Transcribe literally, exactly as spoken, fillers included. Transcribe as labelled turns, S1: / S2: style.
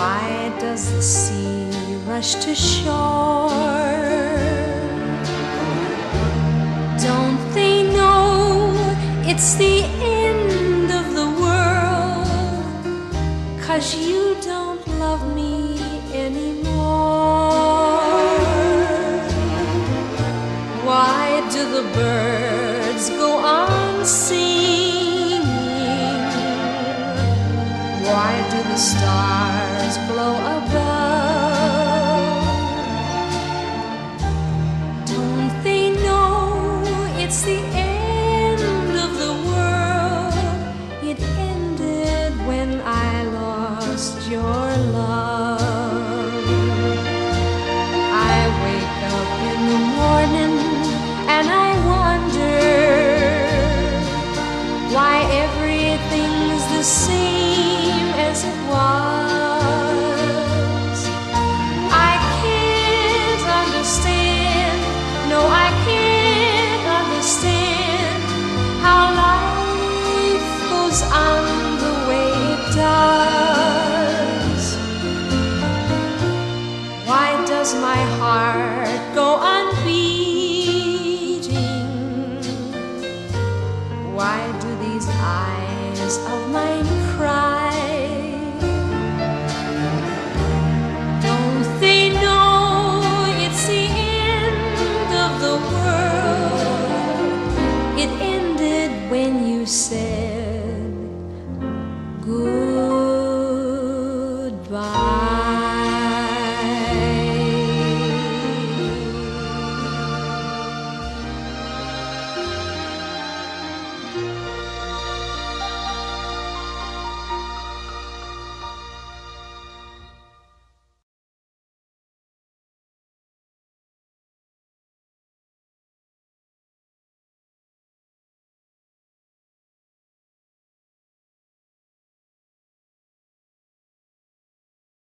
S1: Why does the sea rush to shore? Don't they know it's the end of the world? 'Cause you don't love me anymore. Why do the birds go on singing? Why do the stars glow above? Don't they know it's the end of the world? It ended when I lost your love. I wake up in the morning and I wonder why everything's the same